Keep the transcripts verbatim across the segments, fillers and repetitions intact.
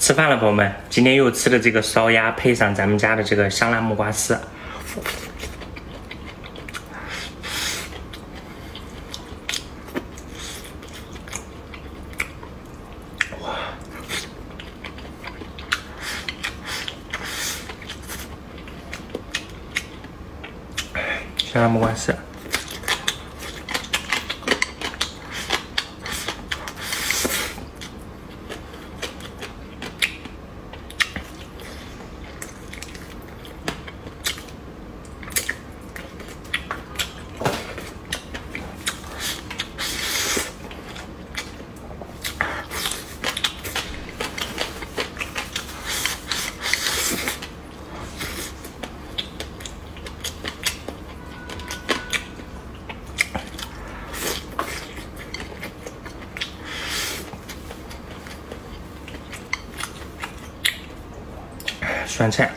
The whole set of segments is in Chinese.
吃饭了，朋友们，今天又吃的这个烧鸭，配上咱们家的这个香辣木瓜丝。哇，香辣木瓜丝。 酸菜，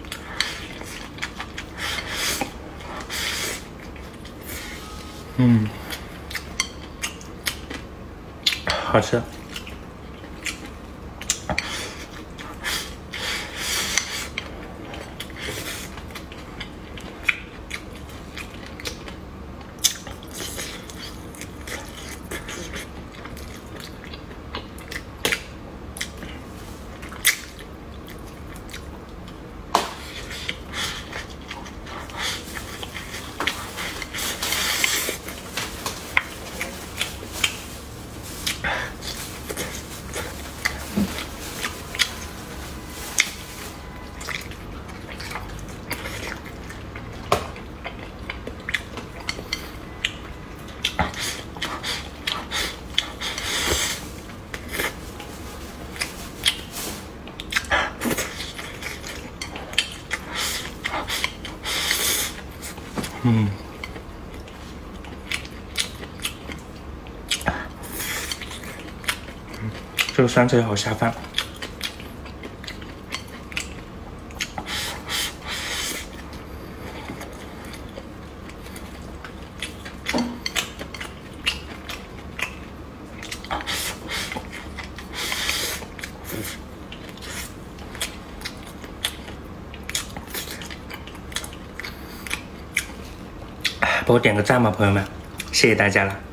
嗯，好吃。嗯，这个酸菜好下饭。帮我点个赞吧，朋友们，谢谢大家了。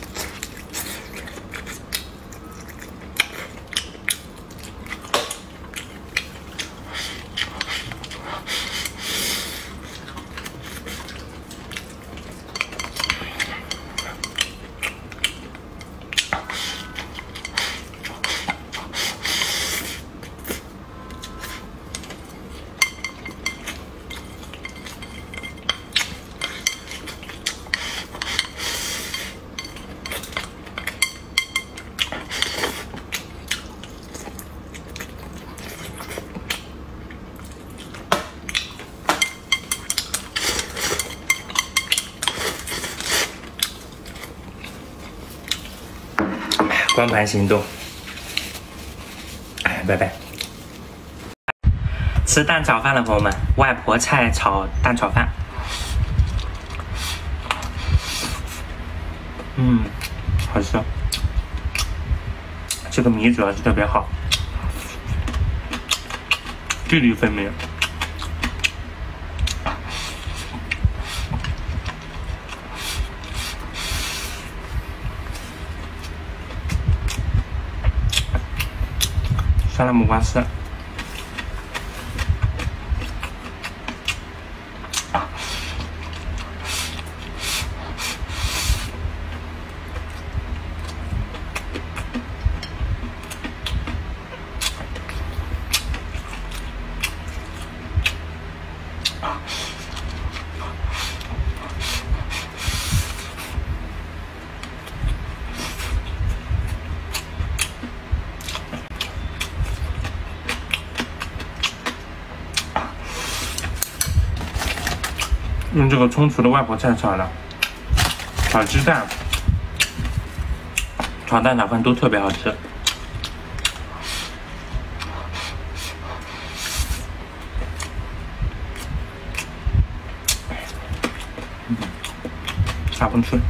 光盘行动，哎，拜拜。吃蛋炒饭了，朋友们，外婆菜炒蛋炒饭。嗯，好吃。这个米主要是特别好，粒粒分明。香辣木瓜丝，用这个葱厨的外婆菜炒的，炒鸡蛋、炒蛋炒饭都特别好吃。嗯，大风吹。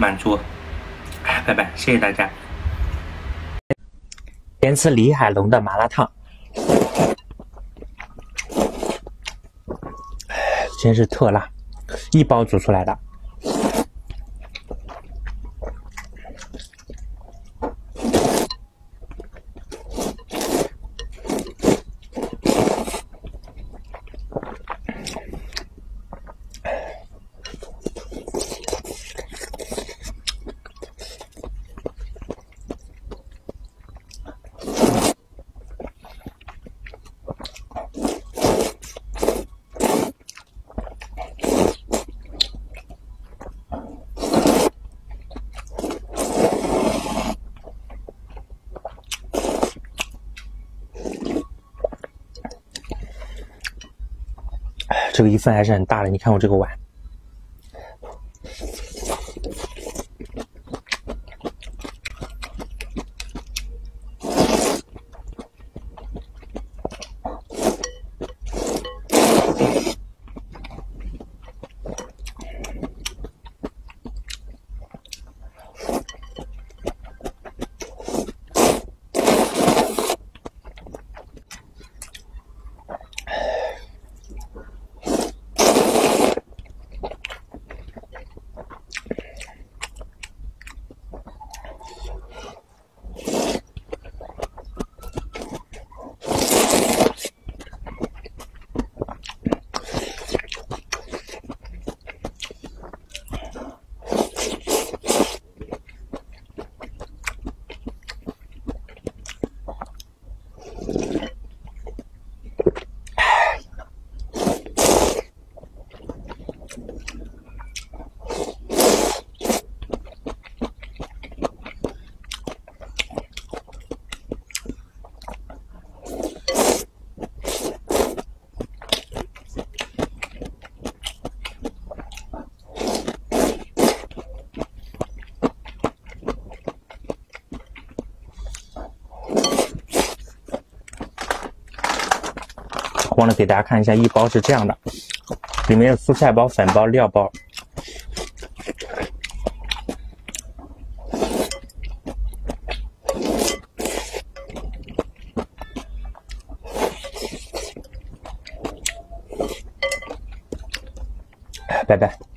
满足。拜拜，谢谢大家。 先吃厉害弄的麻辣烫，真是特辣，一包煮出来的。这个一份还是很大的，你看我这个碗。忘了给大家看一下，一包是这样的，里面有蔬菜包、粉包、料包。拜拜。